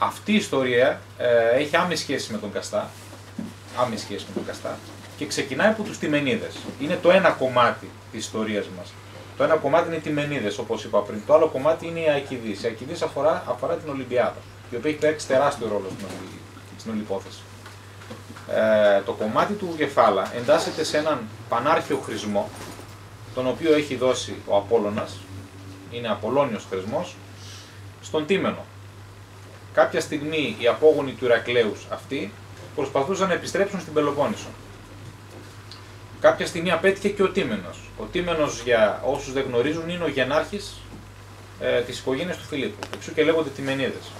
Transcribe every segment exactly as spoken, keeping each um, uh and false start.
αυτή η ιστορία ε, έχει άμεση σχέση με τον Καστά, άμεση σχέση με τον Καστά και ξεκινάει από τους Τιμενίδες. Είναι το ένα κομμάτι της ιστορίας μας. Το ένα κομμάτι είναι οι Τιμενίδες, όπως είπα πριν. Το άλλο κομμάτι είναι η Αικηδής. Η Αικηδής αφορά, αφορά την Ολυμπιάδα, η οποία έχει παίξει τεράστιο ρόλο στην όλη, στην όλη υπόθεση. Ε, το κομμάτι του Βουκεφάλα εντάσσεται σε έναν πανάρχαιο χρησμό, τον οποίο έχει δώσει ο Απόλλωνας, είναι Απολλώνιος χρησμός, στον Τίμενο. Κάποια στιγμή οι απόγονοι του Ηρακλέους αυτοί προσπαθούσαν να επιστρέψουν στην Πελοπόννησο. Κάποια στιγμή απέτυχε και ο Τίμενος. Ο Τίμενος, για όσους δεν γνωρίζουν, είναι ο γενάρχης ε, της οικογένειας του Φιλίππου, εξού και λέγονται Τιμενίδες.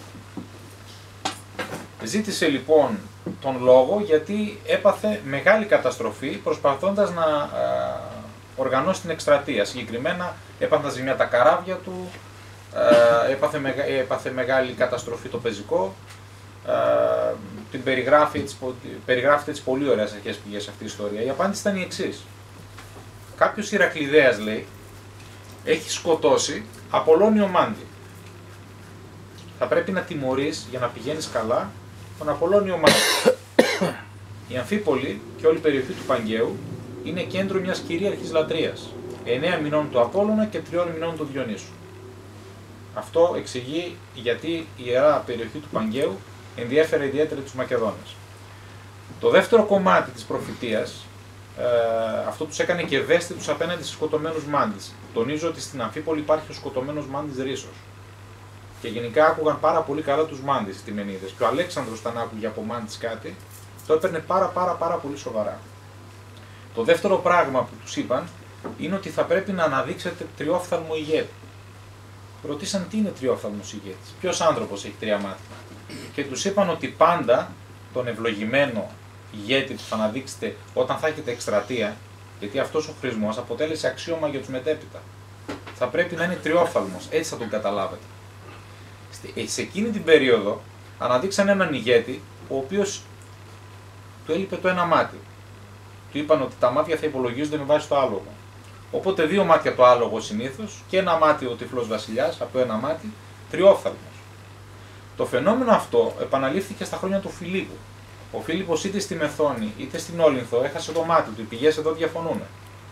Ζήτησε λοιπόν τον λόγο γιατί έπαθε μεγάλη καταστροφή προσπαθώντας να ε, οργανώσει την εκστρατεία. Συγκεκριμένα έπαθαν ζημιά τα καράβια του, ε, έπαθε, μεγα, έπαθε μεγάλη καταστροφή το πεζικό. Ε, την περιγράφει, έτσι, περιγράφεται έτσι πολύ ωραία σε αρχές πηγές αυτή η ιστορία. Η απάντηση ήταν η εξής. Κάποιος Ηρακλειδέας, λέει, έχει σκοτώσει Απολλώνιο Μάντη. Θα πρέπει να τιμωρείς για να πηγαίνεις καλά τον Απολλώνιο Μάντη. Η Αμφίπολη και όλη η περιοχή του Παγκαίου είναι κέντρο μιας κυρίαρχης λατρείας. Εννέα μηνών του Απόλλωνα και τριών μηνών του Διονύσου. Αυτό εξηγεί γιατί η ιερά περιοχή του Παγκαίου ενδιέφερε ιδιαίτερα τους Μακεδόνες. Το δεύτερο κομμάτι της προφητείας, ε, αυτό τους έκανε και ευαίσθητους απέναντι στους σκοτωμένους Μάντις. Τονίζω ότι στην Αμφίπολη υπάρχει ο σκοτωμένος Μάντις Ρήσος. Και γενικά άκουγαν πάρα πολύ καλά τους Μάντις οι Τιμενίδες. Και ο Αλέξανδρος, όταν άκουγε από Μάντις κάτι, το έπαιρνε πάρα πάρα πάρα πολύ σοβαρά. Το δεύτερο πράγμα που τους είπαν είναι ότι θα πρέπει να αναδείξετε τριόφθαλμο ηγέτη. Ρωτήσαν τι είναι τριόφθαλμος ηγέτης, ποιος άνθρωπος έχει τρία μάτια. Και τους είπαν ότι πάντα τον ευλογημένο ηγέτη που θα αναδείξετε όταν θα έχετε εκστρατεία, γιατί αυτός ο χρησμός αποτέλεσε αξίωμα για τους μετέπειτα, θα πρέπει να είναι τριόφθαλμος, έτσι θα τον καταλάβετε. Σε εκείνη την περίοδο αναδείξαν έναν ηγέτη, ο οποίος του έλειπε το ένα μάτι. Του είπαν ότι τα μάτια θα υπολογίζονται με βάση το άλογο. Οπότε δύο μάτια το άλογο συνήθως και ένα μάτι ο τυφλός βασιλιάς, από ένα μάτι, τριόφθαλμος. Το φαινόμενο αυτό επαναλήφθηκε στα χρόνια του Φιλίππου. Ο Φίλιππος είτε στη Μεθόνη είτε στην Όλυνθο έχασε το μάτι του, οι πηγές εδώ διαφωνούν.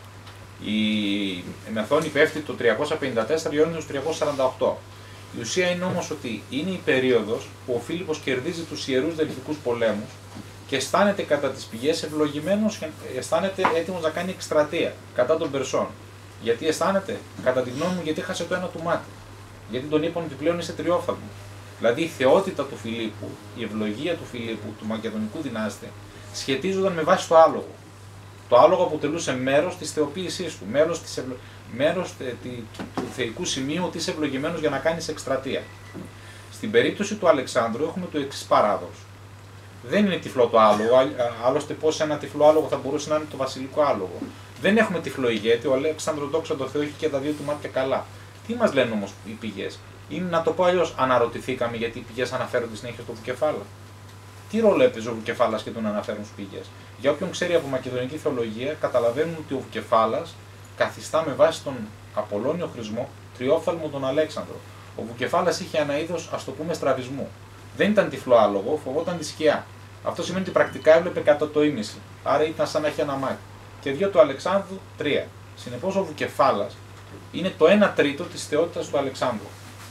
Η Μεθόνη πέφτει το τριακόσια πενήντα τέσσερα, η Όλυνθος το τριακόσια σαράντα οκτώ. Η ουσία είναι όμως ότι είναι η περίοδος που ο Φίλιππος κερδίζει τους ιερούς δελφικούς πολέμους και αισθάνεται κατά τις πηγές ευλογημένος και αισθάνεται έτοιμος να κάνει εκστρατεία κατά των Περσών. Γιατί αισθάνεται, κατά τη γνώμη μου, γιατί έχασε το ένα του μάτι. Γιατί τον είπαν ότι πλέον είσαι τριόφθαλμος. Δηλαδή η θεότητα του Φιλίππου, η ευλογία του Φιλίππου, του Μακεδονικού δυνάστη, σχετίζονταν με βάση το άλογο. Το άλογο αποτελούσε μέρος της θεοποίησής του, μέρος, της ευλο... μέρος τε... του θεϊκού σημείου ότι είσαι ευλογημένος για να κάνεις εκστρατεία. Στην περίπτωση του Αλεξάνδρου έχουμε το εξής παράδοξο. Δεν είναι τυφλό το άλογο, άλλωστε πώς ένα τυφλό άλογο θα μπορούσε να είναι το βασιλικό άλογο. Δεν έχουμε τυφλό ηγέτη, ο Αλέξανδρος, δόξα τω Θεώ, έχει και τα δύο του μάτια καλά. Τι μας λένε όμως οι πηγές? Είναι, να το πω αλλιώς, αναρωτηθήκαμε γιατί οι πηγές αναφέρονται συνέχεια στο Βουκεφάλα. Τι ρόλο έπαιζε ο Βουκεφάλας και τον αναφέρουν στις πηγές? Για όποιον ξέρει από μακεδονική θεολογία, καταλαβαίνουν ότι ο Βουκεφάλας καθιστά με βάση τον Απολλώνιο χρησμό τριόφθαλμο τον Αλέξανδρο. Ο Βουκεφάλας είχε ένα είδος, ας το πούμε, στραβισμού. Δεν ήταν τυφλό άλογο, φοβόταν τη σκιά. Αυτό σημαίνει ότι πρακτικά έβλεπε κατά το ίμιση. Άρα ήταν σαν να έχει ένα μάτι. Και δύο του Αλεξάνδρου, τρία. Συνεπώς ο Βουκεφάλας είναι το ένα τρίτο της θεότητας του Αλεξάνδρου.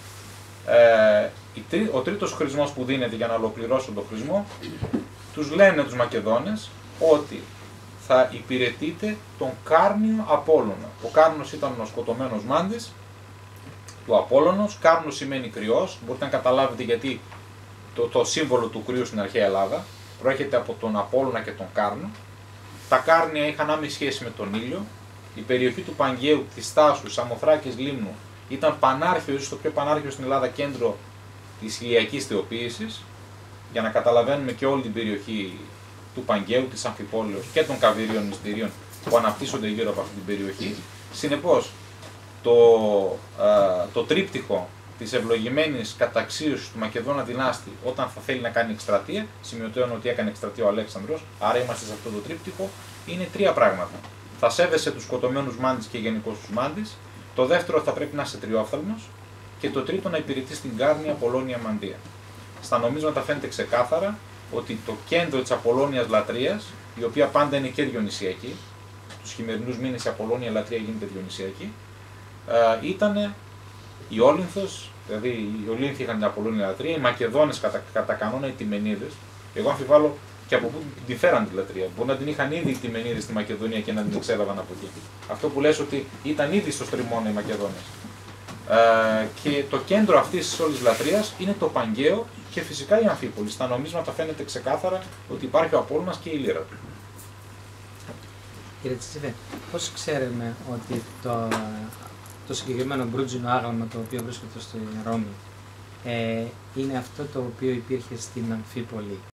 Ε, ο τρίτος χρησμός που δίνεται για να ολοκληρώσουν τον χρησμό, τους λένε τους Μακεδόνες ότι θα υπηρετείτε τον Κάρνιο Απόλλωνα. Ο Κάρνος ήταν ο σκοτωμένος Μάντης του Απόλλωνος. Κάρνος σημαίνει κρυός, μπορείτε να καταλάβετε γιατί το, το σύμβολο του κρύου στην αρχαία Ελλάδα προέρχεται από τον Απόλλωνα και τον Κάρνο. Τα Κάρνια είχαν άμεση σχέση με τον ήλιο. Η περιοχή του Παγκαίου, της Τάσου, Σαμοθράκης, Λίμνου ήταν πανάρχαιο, ίσως το πιο πανάρχαιο στην Ελλάδα κέντρο της ηλιακής θεοποίησης, για να καταλαβαίνουμε και όλη την περιοχή του Παγκαίου, της Αμφιπόλεως και των Καβυρίων μυστηρίων που αναπτύσσονται γύρω από αυτή την περιοχή. Συνεπώς, το, α, το τρίπτυχο της ευλογημένης καταξίωσης του Μακεδόνα δυνάστη όταν θα θέλει να κάνει εκστρατεία, σημειωτέων ότι έκανε εκστρατεία ο Αλέξανδρος, άρα είμαστε σε αυτό το τρίπτυχο, είναι τρία πράγματα. Θα σέβεσαι τους σκοτωμένους Μάντις και γενικώς τους Μάντις. Το δεύτερο, θα πρέπει να είσαι τριόφθαλμος. Και το τρίτο, να υπηρετείς την Κάρνια Απολλώνια Μαντία. στα νομίσματα φαίνεται ξεκάθαρα ότι το κέντρο της Απολώνιας λατρείας, η οποία πάντα είναι και διονυσιακή, στους χειμερινούς μήνες η Απολώνια λατρεία γίνεται διονυσιακή, ήταν η Όλυνθος, δηλαδή οι Ολύνθοι είχαν την Απολώνια λατρεία, οι Μακεδόνες κατά, κατά κανόνα οι Τιμενίδες. Εγώ αμφιβάλλω και από πού την φέραν τη λατρεία. Μπορεί να την είχαν ήδη οι Τιμενίδες στη Μακεδονία και να την εξέλαβαν από εκεί. Αυτό που λες ότι ήταν ήδη στο στριμώνα οι Μακεδόνες. Ε, και το κέντρο αυτής της όλης λατρείας είναι το Παγκαίο και φυσικά η Αμφίπολη. Στα νομίσματα φαίνεται ξεκάθαρα ότι υπάρχει ο Απόλλωνας και η λύρα του. Κύριε Τσιτσιφέ, πώς ξέρουμε ότι το, το συγκεκριμένο μπρούτζινο άγαλμα το οποίο βρίσκεται στη Ρώμη ε, είναι αυτό το οποίο υπήρχε στην Αμφίπολη?